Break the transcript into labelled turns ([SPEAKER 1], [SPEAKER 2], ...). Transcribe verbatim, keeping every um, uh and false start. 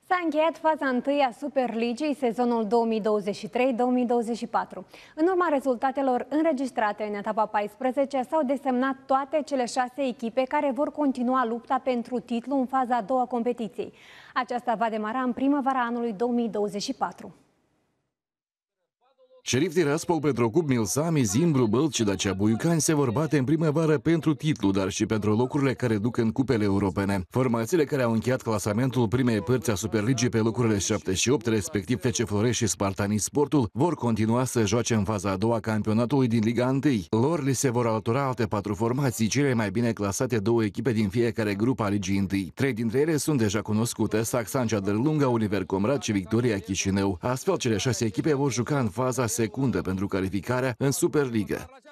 [SPEAKER 1] S-a încheiat faza întâi a Superligii, sezonul două mii douăzeci și trei două mii douăzeci și patru. În urma rezultatelor înregistrate în etapa paisprezece, s-au desemnat toate cele șase echipe care vor continua lupta pentru titlu în faza a doua a competiției. Aceasta va demara în primăvara anului două mii douăzeci și patru.
[SPEAKER 2] Șerif Tiraspol, Petrocub, Milsami, Zimbru, Bălți și Dacia Buiucani se vor bate în primăvară pentru titlu, dar și pentru locurile care duc în cupele europene. Formațiile care au încheiat clasamentul primei părți a Superligii pe locurile șapte și opt, respectiv F C Florești și Spartanii Sportul, vor continua să joace în faza a doua a campionatului din Liga unu. Lor li se vor alătura alte patru formații, cele mai bine clasate două echipe din fiecare grup a Ligii unu. Trei dintre ele sunt deja cunoscute: Saxancia Dărlunga, Univer Comrat și Victoria Chișinău. Astfel, cele șase echipe vor juca în faza secundă pentru calificarea în Superliga.